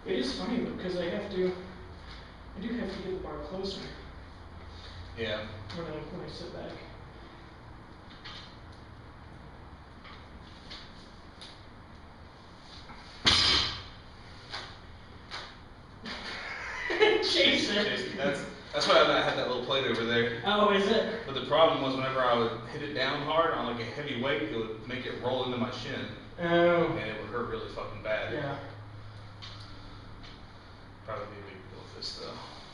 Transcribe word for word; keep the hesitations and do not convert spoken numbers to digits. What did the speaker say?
It is funny though, because I have to, I do have to get the bar closer Yeah. when I when I sit back. Chase it. That's that's why I had that little plate over there. Oh, is it? But the problem was whenever I would hit it down hard on like a heavy weight, it would make it roll into my shin. Oh. And it would hurt really fucking bad. Yeah. Probably be a big deal with this though.